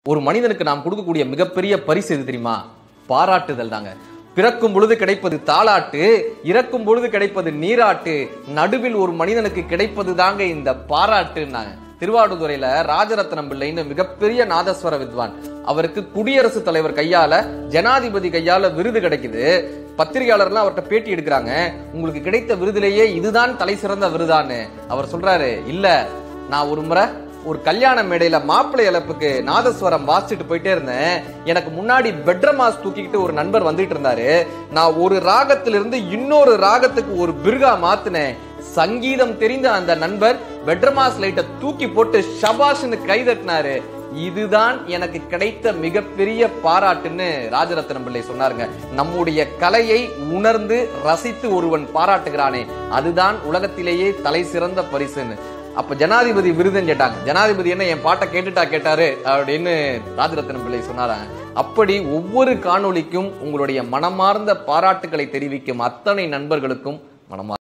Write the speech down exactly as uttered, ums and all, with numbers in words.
ஒரு மனிதனுக்கு நாம் கொடுக்கக்கூடிய மிகப்பெரிய பரிசு எது தெரியுமா? பாராட்டுதல் தாங்க. பிறக்கும் பொழுது கிடைப்பது தாலாட்டு, இறக்கும் பொழுது கிடைப்பது நீராட்டு, நடுவில் ஒரு மனிதனுக்கு கிடைப்பது தாங்க இந்த பாராட்டுன்னாங்க. திருவாடுதுறையில ராஜரத்னம் பிள்ளைன்னு மிகப்பெரிய நாதஸ்வர வித்வான், அவருக்கு குடியரசுத் தலைவர் கையால ஜனாதிபதி கையால விருது கிடைக்குது. பத்திரிகையாளர்லாம் அவர்கிட்ட பேட்டி எடுக்கிறாங்க, உங்களுக்கு கிடைத்த விருதுலேயே இதுதான் தலை சிறந்த விருதான்னு. அவர் சொல்றாரு, இல்ல நான் ஒரு முறை ஒரு கல்யாண மேடையில மாப்பிள்ளை இழப்புக்கு நாதஸ்வரம் வாசிச்சுட்டு போயிட்டே இருந்தேன். எனக்கு முன்னாடி பெட்ரமாஸ் தூக்கிக்கிட்டு ஒரு நண்பர் வந்துட்டு இருந்தாரு. நான் ஒரு ராகத்திலிருந்து இன்னொரு ராகத்துக்கு ஒரு பிருகா மாத்தினேன். சங்கீதம் தெரிந்த அந்த நண்பர் பெட்ரமாஸ் லைட்டை தூக்கி போட்டு ஷபாஷ்னு கைதட்டினாரு. இதுதான் எனக்கு கிடைத்த மிகப்பெரிய பாராட்டுன்னு ராஜரத்னம் பிள்ளை சொன்னாருங்க. நம்முடைய கலையை உணர்ந்து ரசித்து ஒருவன் பாராட்டுகிறானே, அதுதான் உலகத்திலேயே தலை சிறந்த பரிசுன்னு. அப்ப ஜனாதிபதி விருதுன்னு கேட்டாங்க. ஜனாதிபதி என்ன என் பாட்டை கேட்டுட்டா கேட்டாரு அப்படின்னு ராஜரத்னம் பிள்ளை சொன்னாராங்க. அப்படி ஒவ்வொரு காணொளிக்கும் உங்களுடைய மனமார்ந்த பாராட்டுகளை தெரிவிக்கும் அத்தனை நண்பர்களுக்கும் மனமார்ந்த